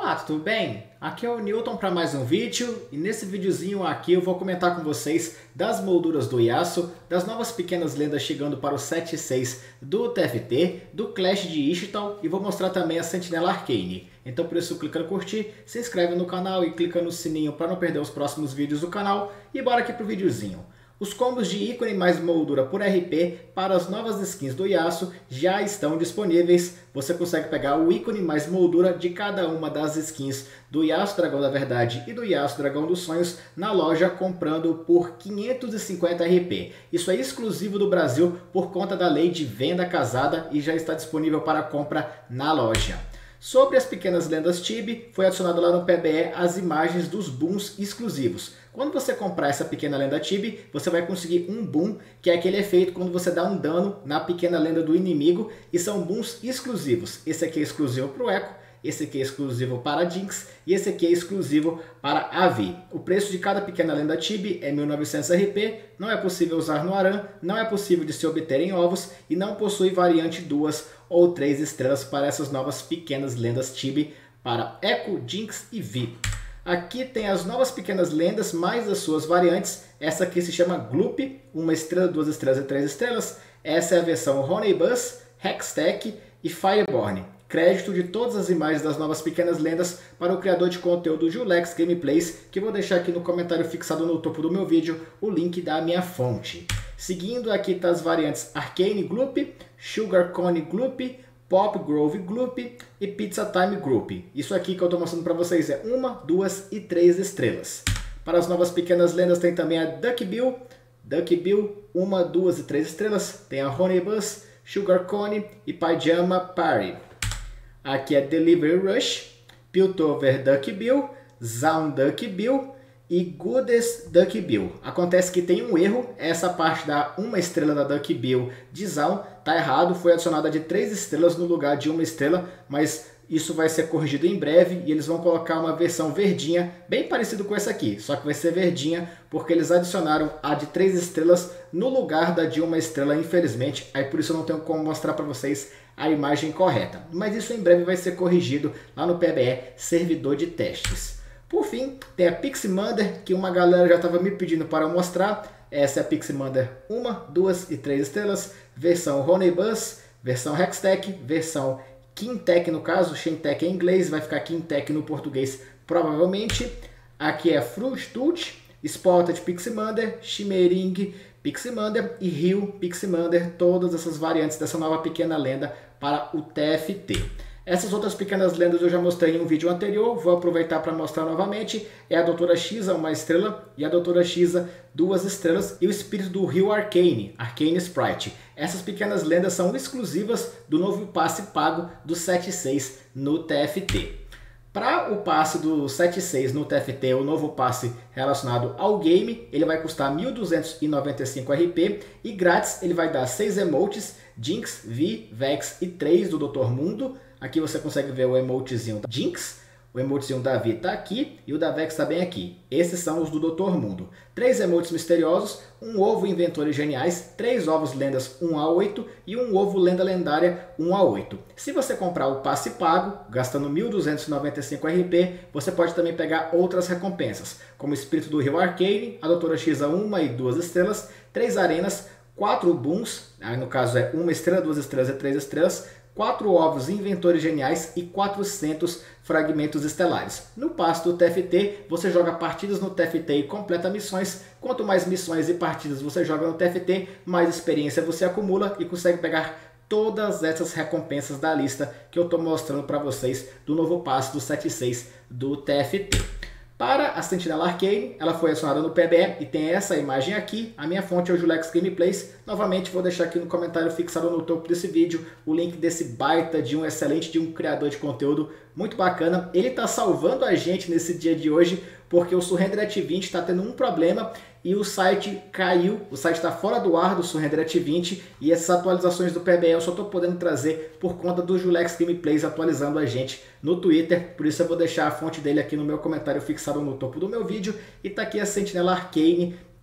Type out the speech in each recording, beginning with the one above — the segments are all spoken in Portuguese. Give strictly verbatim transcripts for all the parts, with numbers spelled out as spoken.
Olá, tudo bem? Aqui é o Newton para mais um vídeo e nesse videozinho aqui eu vou comentar com vocês das molduras do Yasuo, das novas pequenas lendas chegando para o sete ponto seis do T F T, do Clash de Ixtal e vou mostrar também a Sentinela Arcane. Então por isso clica no curtir, se inscreve no canal e clica no sininho para não perder os próximos vídeos do canal e bora aqui pro videozinho. Os combos de ícone mais moldura por R P para as novas skins do Yasuo já estão disponíveis. Você consegue pegar o ícone mais moldura de cada uma das skins do Yasuo Dragão da Verdade e do Yasuo Dragão dos Sonhos na loja comprando por quinhentos e cinquenta R P. Isso é exclusivo do Brasil por conta da lei de venda casada e já está disponível para compra na loja. Sobre as pequenas lendas Tibia, foi adicionado lá no P B E as imagens dos booms exclusivos. Quando você comprar essa pequena lenda Tibia, você vai conseguir um boom, que é aquele efeito quando você dá um dano na pequena lenda do inimigo, e são booms exclusivos. Esse aqui é exclusivo para o Echo, esse aqui é exclusivo para a Jinx e esse aqui é exclusivo para a Vi. O preço de cada pequena lenda Tibia é mil e novecentos R P, não é possível usar no Aran, não é possível de se obter em ovos e não possui variante duas ou três estrelas para essas novas pequenas lendas Tibia para Echo, Jinx e Vi. Aqui tem as novas pequenas lendas, mais as suas variantes. Essa aqui se chama Gloop, uma estrela, duas estrelas e três estrelas. Essa é a versão Honeybus, Hextech e Fireborn. Crédito de todas as imagens das novas pequenas lendas para o criador de conteúdo Julex Gameplays, que vou deixar aqui no comentário fixado no topo do meu vídeo o link da minha fonte. Seguindo aqui tá as variantes Arcane Gloop, Sugar Cone Gloop, Pop Grove Gloop e Pizza Time Gloop. Isso aqui que eu estou mostrando para vocês é uma, duas e três estrelas. Para as novas pequenas lendas tem também a Duck Bill, Duck Bill, uma, duas e três estrelas. Tem a Honeybus, Sugar Cone e Pajama Party. Aqui é Delivery Rush, Piltover Duck Bill, Zaun Duck Bill e Goodest Duck Bill. Acontece que tem um erro, essa parte da uma estrela da Duck Bill de Zaun tá errado, foi adicionada de três estrelas no lugar de uma estrela, mas isso vai ser corrigido em breve e eles vão colocar uma versão verdinha, bem parecido com essa aqui, só que vai ser verdinha porque eles adicionaram a de três estrelas no lugar da de uma estrela, infelizmente, aí por isso eu não tenho como mostrar para vocês a imagem correta, mas isso em breve vai ser corrigido lá no P B E, servidor de testes. Por fim, tem a Piximander, que uma galera já estava me pedindo para mostrar. Essa é a Piximander uma, duas e três estrelas, versão Honeybus, versão Hextech, versão Quintech no caso, Shintech em inglês, vai ficar Quintech no português provavelmente. Aqui é Frustut, Spotted Piximander, Shimmering Piximander e Rio Piximander, todas essas variantes dessa nova pequena lenda para o T F T. Essas outras pequenas lendas eu já mostrei em um vídeo anterior, vou aproveitar para mostrar novamente. É a Doutora Xisa, uma estrela, e a Doutora Xisa, duas estrelas, e o espírito do Rio Arcane, Arcane Sprite. Essas pequenas lendas são exclusivas do novo passe pago do sete ponto seis no T F T. Para o passe do sete ponto seis no T F T, o novo passe relacionado ao game, ele vai custar mil duzentos e noventa e cinco R P e grátis ele vai dar seis emotes, Jinx, Vi, Vex e três do doutor Mundo. Aqui você consegue ver o emotezinho da Jinx, o emotezinho da Vi está aqui e o da Vex está bem aqui. Esses são os do doutor Mundo. Três emotes misteriosos, um ovo Inventores Geniais, três ovos lendas um a oito e um ovo lenda lendária um a oito. Se você comprar o passe pago, gastando mil duzentos e noventa e cinco R P, você pode também pegar outras recompensas, como o Espírito do Rio Arcane, a Doutora Xisa uma e duas estrelas, três arenas, quatro booms, aí no caso é uma estrela, duas estrelas e três estrelas, quatro ovos Inventores Geniais e quatrocentos fragmentos estelares. No passe do T F T, você joga partidas no T F T e completa missões. Quanto mais missões e partidas você joga no T F T, mais experiência você acumula e consegue pegar todas essas recompensas da lista que eu estou mostrando para vocês do novo passe do sete ponto seis do T F T. Para a Sentinela Arcane, ela foi adicionada no P B E e tem essa imagem aqui. A minha fonte é o Julex Gameplays. Novamente vou deixar aqui no comentário fixado no topo desse vídeo o link desse baita de um excelente de um criador de conteúdo muito bacana. Ele está salvando a gente nesse dia de hoje porque o Surrender vinte está tendo um problema e o site caiu, o site está fora do ar do Surrender vinte e essas atualizações do P B E eu só estou podendo trazer por conta do Julex Gameplays atualizando a gente no Twitter, por isso eu vou deixar a fonte dele aqui no meu comentário fixado no topo do meu vídeo. E tá aqui a Sentinela Arcane,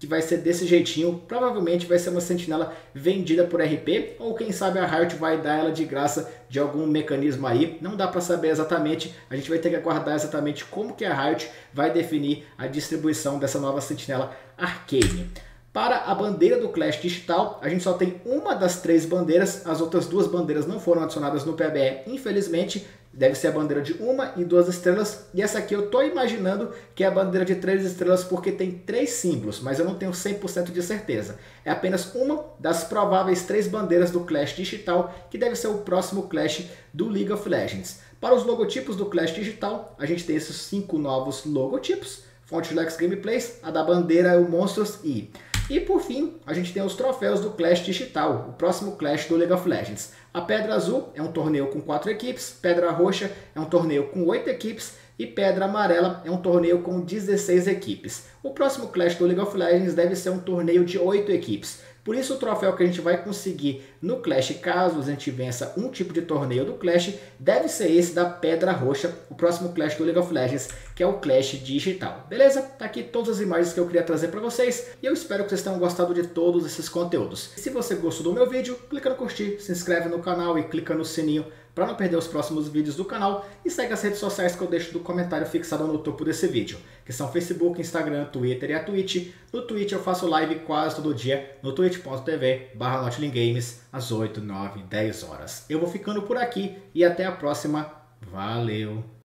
que vai ser desse jeitinho. Provavelmente vai ser uma sentinela vendida por R P, ou quem sabe a Riot vai dar ela de graça de algum mecanismo aí. Não dá para saber exatamente, a gente vai ter que aguardar exatamente como que a Riot vai definir a distribuição dessa nova sentinela Arcane. Para a bandeira do Clash Digital, a gente só tem uma das três bandeiras, as outras duas bandeiras não foram adicionadas no P B E, infelizmente. Deve ser a bandeira de uma e duas estrelas, e essa aqui eu estou imaginando que é a bandeira de três estrelas porque tem três símbolos, mas eu não tenho cem por cento de certeza. É apenas uma das prováveis três bandeiras do Clash Digital, que deve ser o próximo Clash do League of Legends. Para os logotipos do Clash Digital, a gente tem esses cinco novos logotipos. Fonte Lex Gameplays, a da bandeira é o Monstros e... E por fim, a gente tem os troféus do Clash Digital, o próximo Clash do League of Legends. A Pedra Azul é um torneio com quatro equipes, Pedra Roxa é um torneio com oito equipes e Pedra Amarela é um torneio com dezesseis equipes. O próximo Clash do League of Legends deve ser um torneio de oito equipes. Por isso o troféu que a gente vai conseguir no Clash, caso a gente vença um tipo de torneio do Clash, deve ser esse da Pedra Roxa, o próximo Clash do League of Legends, que é o Clash Digital. Beleza? Tá aqui todas as imagens que eu queria trazer para vocês e eu espero que vocês tenham gostado de todos esses conteúdos. Se você gostou do meu vídeo, clica no curtir, se inscreve no canal e clica no sininho para não perder os próximos vídeos do canal e segue as redes sociais que eu deixo no comentário fixado no topo desse vídeo, que são Facebook, Instagram, Twitter e a Twitch. No Twitch eu faço live quase todo dia no twitch ponto tv barra nothlinggames às oito, nove, dez horas. Eu vou ficando por aqui e até a próxima. Valeu!